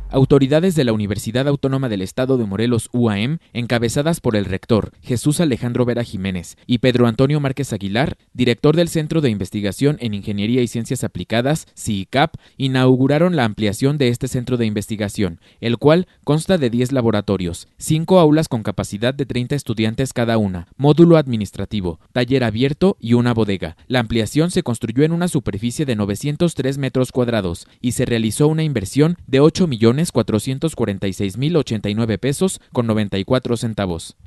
Autoridades de la Universidad Autónoma del Estado de Morelos, UAM, encabezadas por el rector Jesús Alejandro Vera Jiménez y Pedro Antonio Márquez Aguilar, director del Centro de Investigación en Ingeniería y Ciencias Aplicadas, CIICAP, inauguraron la ampliación de este centro de investigación, el cual consta de 10 laboratorios, 5 aulas con capacidad de 30 estudiantes cada una, módulo administrativo, taller abierto y una bodega. La ampliación se construyó en una superficie de 903 metros cuadrados y se realizó una inversión de 8.446.089 pesos con 94 centavos.